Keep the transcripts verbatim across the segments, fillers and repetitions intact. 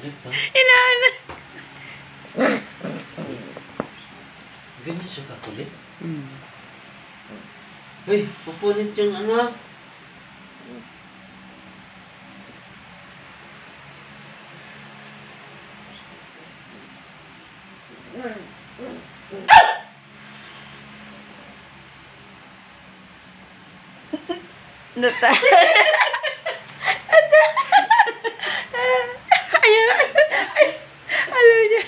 Kulit, ha? Inaano. Ganyan siya kakulit. Hmm. Uy, pupunit yung ano. Nata. Ayaw. Ay, alam niya.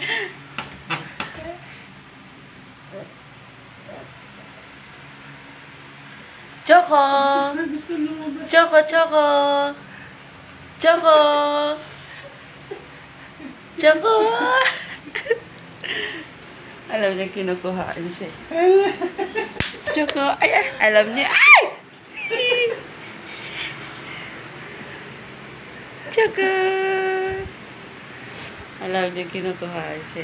Choco. Gusto lumabas. Choco, Choco. Choco. Choco. Alam niya kinukuhaan siya. Choco. Ay, ay, alam niya. Ay! Choco. Alam niya kinukuhaan siya.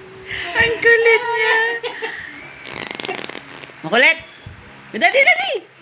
Ang kulit niya. Makulit. Dadi, dadi.